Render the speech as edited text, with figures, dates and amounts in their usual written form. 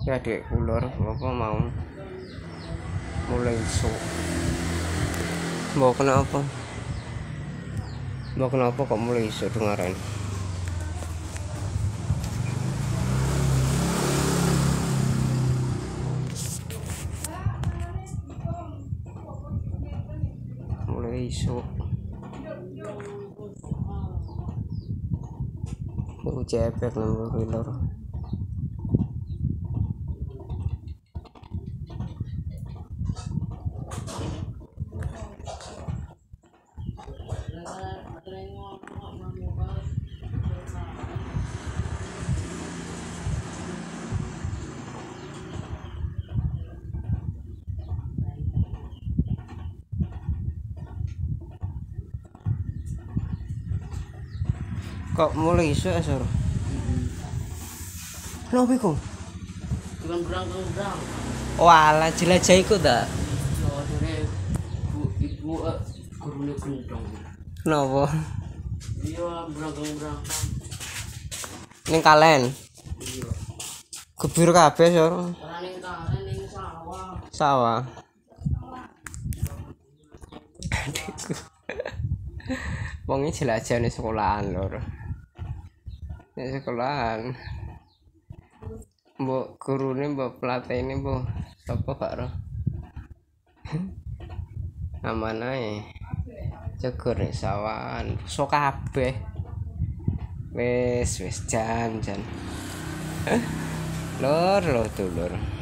Ya dek ulur apa mau mulai iso. Mbok kenapa? Mbok kenapa kok mulai iso dengaran? Mulai iso. Cepet nomor ulur. Kok mulai iso ya, Sor? Kenapa iku? Bukan berang. Walah, jelajah iku ta? Yo dere ibu gurune gendong. Kenapa? Iya, berang. Ning kalen. Iya. Gebir kabeh, Sor. Ora ning kalen ning sawah. Sawah. Wong iki jelajah ning sekolahan, Lur. Ning sekolahan. Mbok gurune mbok pelatihne mbok sapa gak ro? Aman ae. Cegur ning sawahan, sok kabeh. Wis jan. Lur, dulur.